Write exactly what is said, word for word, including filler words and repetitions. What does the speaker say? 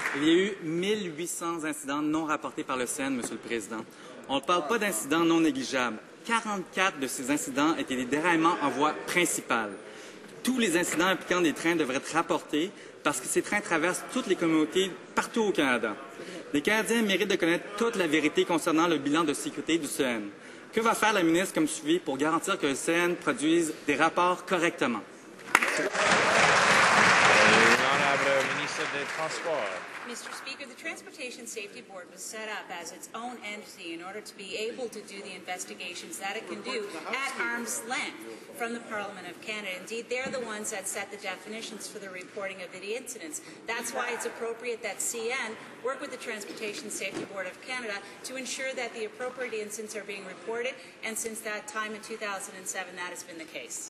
Il y a eu mille huit cents incidents non rapportés par le C N, Monsieur le Président. On ne parle pas d'incidents non négligeables. quarante-quatre de ces incidents étaient des déraillements en voie principale. Tous les incidents impliquant des trains devraient être rapportés parce que ces trains traversent toutes les communautés partout au Canada. Les Canadiens méritent de connaître toute la vérité concernant le bilan de sécurité du C N. Que va faire la ministre comme suivi pour garantir que le C N produise des rapports correctement? Mister Speaker, the Transportation Safety Board was set up as its own entity in order to be able to do the investigations that it can do at arm's length from the Parliament of Canada. Indeed, they're the ones that set the definitions for the reporting of the incidents. That's why it's appropriate that C N work with the Transportation Safety Board of Canada to ensure that the appropriate incidents are being reported, and since that time in two thousand seven, that has been the case.